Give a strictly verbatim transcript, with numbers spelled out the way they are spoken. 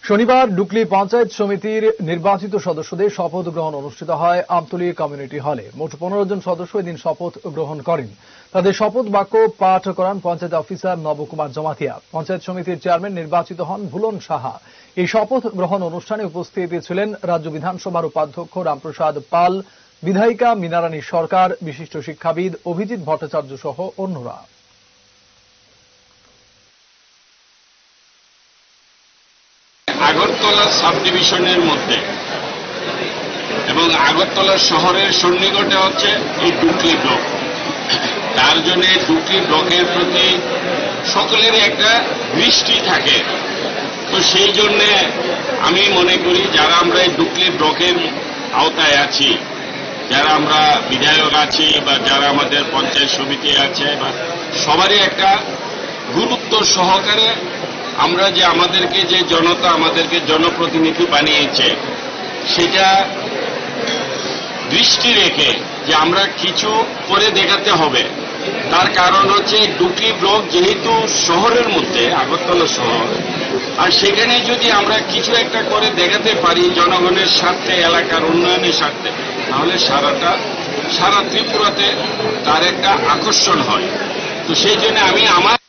শনিবার ডুকলি পঞ্চায়েত সমিতির নির্বাচিত সদস্যদের শপথ গ্রহণ অনুষ্ঠিত হয় আমতলী কমিউনিটি হলে। মোট পনেরো জন সদস্য এদিন শপথ গ্রহণ করেন। তাদের শপথ বাক্য পাঠ করান পঞ্চায়েত অফিসার নবকুমার জমাতিয়া। পঞ্চায়েত সমিতির চেয়ারম্যান নির্বাচিত হন ভুলন সাহা। এই শপথ গ্রহণ অনুষ্ঠানে উপস্থিত ছিলেন রাজ্য বিধানসভার উপাধ্যক্ষ রামপ্রসাদ পাল, বিধায়িকা মীনারানী সরকার, বিশিষ্ট শিক্ষাবিদ অভিজিৎ ভট্টাচার্য সহ অন্যরা। আগরতলা সাব ডিভিশনের মধ্যে এবং আগরতলা শহরের সন্নিকটে হচ্ছে এই ডুকলি ব্লক। তার জন্য ডুকলি ব্লকের প্রতি সকলেরই একটা দৃষ্টি থাকে। তো সেই জন্যে আমি মনে করি যারা আমরা এই ডুকলি ব্লকের আওতায় আছি, যারা আমরা বিধায়ক আছি বা যারা আমাদের পঞ্চায়েত সমিতি আছে, বা সবারই একটা গুরুত্ব সহকারে আমরা যে আমাদেরকে যে জনতা আমাদেরকে জনপ্রতিনিধি বানিয়েছে সেটা দৃষ্টি রেখে যে আমরা কিছু করে দেখাতে হবে। তার কারণ হচ্ছে ডুকলি ব্লক যেহেতু শহরের মধ্যে, আগরতলা শহর, আর সেখানে যদি আমরা কিছু একটা করে দেখাতে পারি জনগণের স্বার্থে, এলাকার উন্নয়নের স্বার্থে, তাহলে সারাটা সারা ত্রিপুরাতে তার একটা আকর্ষণ হয়। তো সেই জন্য আমি আমার